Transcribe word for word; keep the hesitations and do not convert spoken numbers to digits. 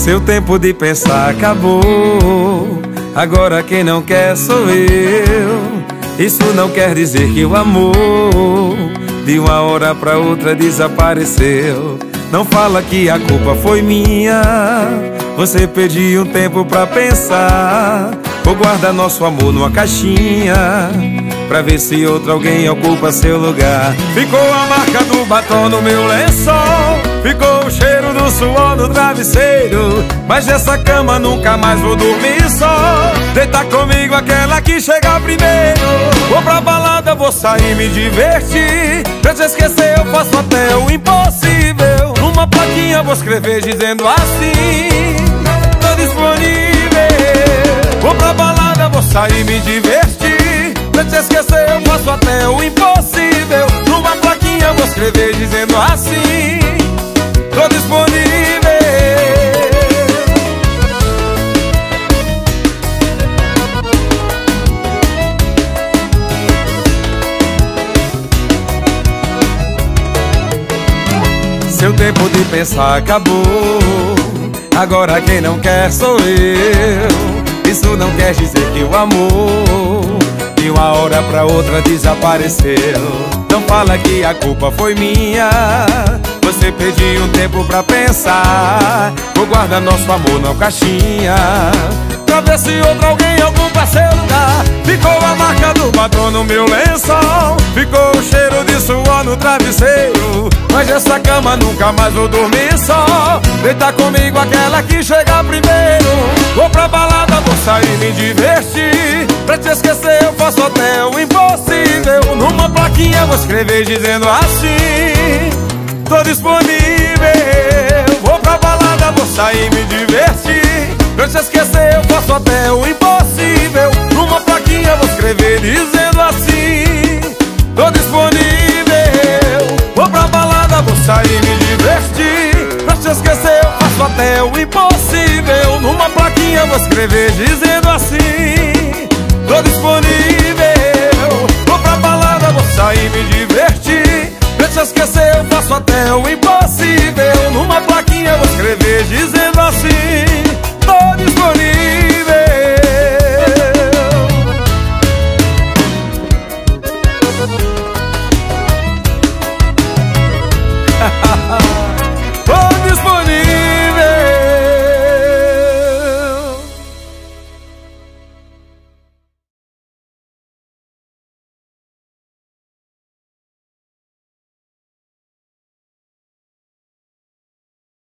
Seu tempo de pensar acabou. Agora quem não quer sou eu. Isso não quer dizer que o amor de uma hora pra outra desapareceu. Não fala que a culpa foi minha. Você pediu um tempo pra pensar. Vou guardar nosso amor numa caixinha pra ver se outro alguém ocupa seu lugar. Ficou a marca do batom no meu lençol, ficou o cheiro do suor no travesseiro. Mas nessa cama nunca mais vou dormir só. Deita comigo aquela que chega primeiro. Vou pra balada, vou sair, me divertir. Pra te esquecer eu faço até o impossível. Numa plaquinha vou escrever dizendo assim: tô disponível. Vou pra balada, vou sair, me divertir. Pra te esquecer eu faço até o impossível. Numa plaquinha vou escrever dizendo assim: tô disponível. Seu tempo de pensar acabou. Agora quem não quer sou eu. Isso não quer dizer que o amor de uma hora pra outra desapareceu. Não fala que a culpa foi minha. Você pediu um tempo pra pensar. Vou guardar nosso amor na caixinha pra ver se outro alguém ocupa seu lugar. Ficou a marca do batom no meu lençol, ficou o cheiro de suor no travesseiro. Mas essa cama nunca mais vou dormir só. Deita comigo aquela que chega primeiro. Vou pra balada, vou sair, me divertir. Pra te esquecer eu faço até o impossível. Numa plaquinha vou escrever dizendo assim: tô disponível. Vou pra balada, vou sair, me divertir. Pra te esquecer eu faço até o impossível. Numa plaquinha vou escrever dizendo assim: tô disponível. Vou pra balada, vou sair, me divertir. Pra te esquecer eu faço até o impossível. Numa plaquinha vou escrever dizendo assim: tô disponível. Vou pra balada, vou sair, me divertir. Pra te esquecer eu faço até o impossível. Numa plaquinha vou escrever dizendo assim: